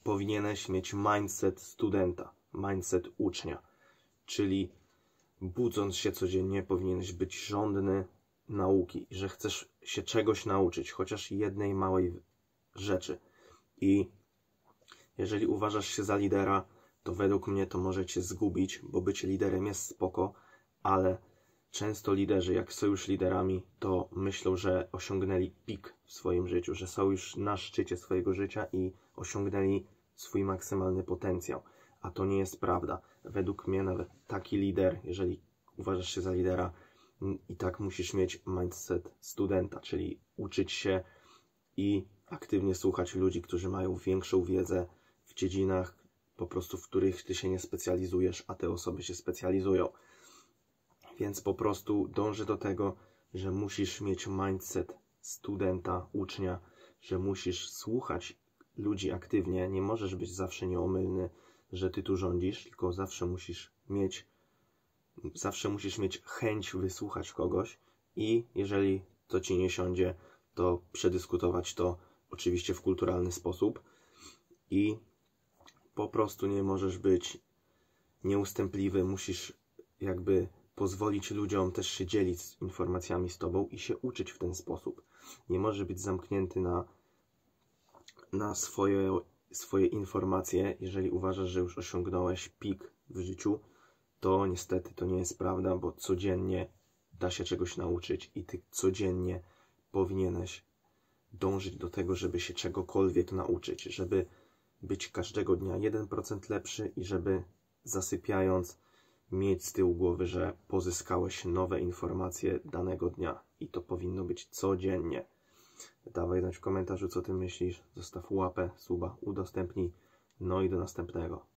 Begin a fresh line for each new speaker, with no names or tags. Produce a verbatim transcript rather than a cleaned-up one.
powinieneś mieć mindset studenta, mindset ucznia, czyli budząc się codziennie powinieneś być żądny nauki, że chcesz się czegoś nauczyć, chociaż jednej małej rzeczy. I jeżeli uważasz się za lidera, to według mnie to może cię zgubić, bo bycie liderem jest spoko, ale często liderzy, jak są już liderami, to myślą, że osiągnęli pik w swoim życiu, że są już na szczycie swojego życia i osiągnęli swój maksymalny potencjał. A to nie jest prawda. Według mnie nawet taki lider, jeżeli uważasz się za lidera, i tak musisz mieć mindset studenta, czyli uczyć się i aktywnie słuchać ludzi, którzy mają większą wiedzę w dziedzinach, po prostu w których ty się nie specjalizujesz, a te osoby się specjalizują. Więc po prostu dążę do tego, że musisz mieć mindset studenta, ucznia, że musisz słuchać ludzi aktywnie, nie możesz być zawsze nieomylny, że ty tu rządzisz, tylko zawsze musisz mieć zawsze musisz mieć chęć wysłuchać kogoś i jeżeli to ci nie siądzie, to przedyskutować to oczywiście w kulturalny sposób i po prostu nie możesz być nieustępliwy, musisz jakby pozwolić ludziom też się dzielić informacjami z tobą i się uczyć w ten sposób. Nie możesz być zamknięty na, na swoje, swoje informacje, jeżeli uważasz, że już osiągnąłeś pik w życiu, to niestety to nie jest prawda, bo codziennie da się czegoś nauczyć i ty codziennie powinieneś dążyć do tego, żeby się czegokolwiek nauczyć, żeby być każdego dnia jeden procent lepszy i żeby zasypiając mieć z tyłu głowy, że pozyskałeś nowe informacje danego dnia i to powinno być codziennie. Dawaj znać w komentarzu, co ty myślisz, zostaw łapę, suba, udostępnij, no i do następnego.